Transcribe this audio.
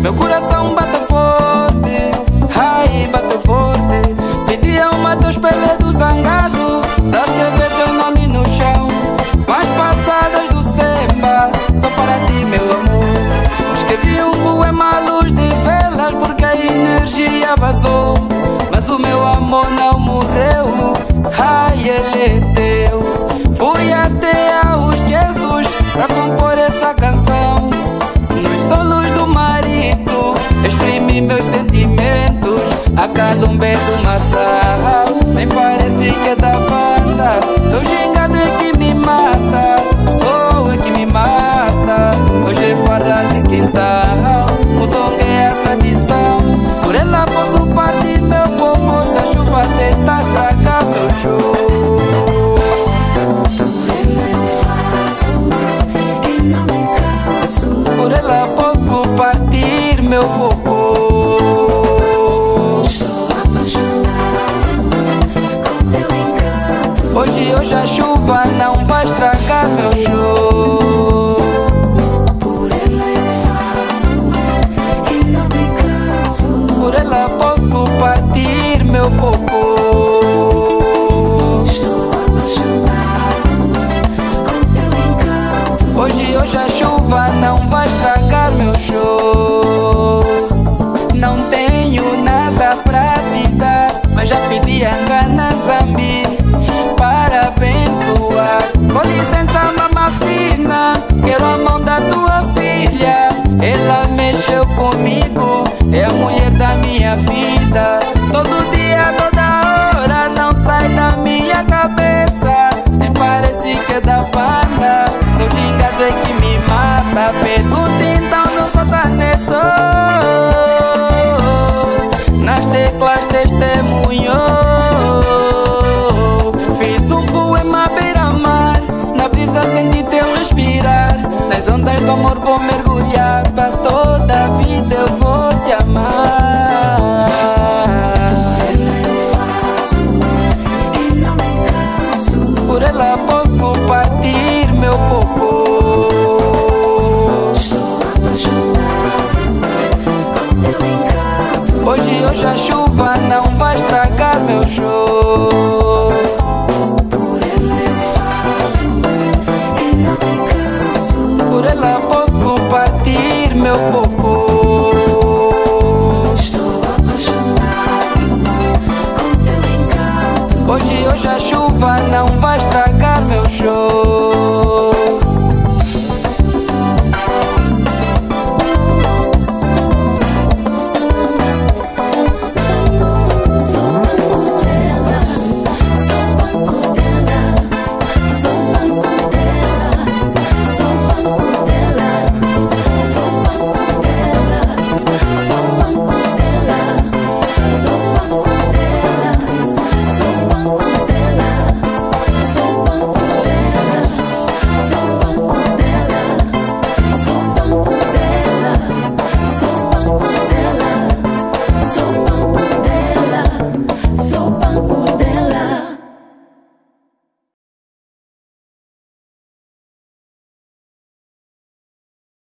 Meu coração bate forte, ai, bate forte. Pedi a uma tua espelha do zangado pra escrever teu nome no chão. Mas passadas do samba, só para ti, meu amor. Escrevi um poema à luz de velas porque a energia vazou. Mas o meu amor não morreu, ai, ele é teu. Fui até aos Jesus pra compor essa canção. Nos solos do marido exprimi meus sentimentos. A calumber do maçã, nem parece que é da banda. Seu gingado é que me mata, oh, é que me mata. Hoje é farra de quintal, o som é a tradição. Por ela posso partir meu popô, se a chuva tentar estragar meu show. Por ela posso partir meu popô. Estou apaixonado com teu encanto. Hoje a chuva não vai estragar meu show. Por ela eu faço e não me canso. Por ela posso partir meu popô. Estou apaixonado com teu encanto. Hoje a chuva não vai estragar meu show. Não tenho nada pra te dar, mas já pedi a Ngana Zambi para abençoar. Com licença, mamá fina, quero a mão da tua filha. Ela mexeu comigo, é a mulher da minha vida. Todo dia, toda hora, não sai da minha cabeça. Nem parece que é da banda, seu gingado é que me mata. Pergunta então, não falta nisso. Nas teclas testemunhou. Fiz um poema beira-mar, na brisa senti teu respirar. Nas ondas do amor vou mergulhar pra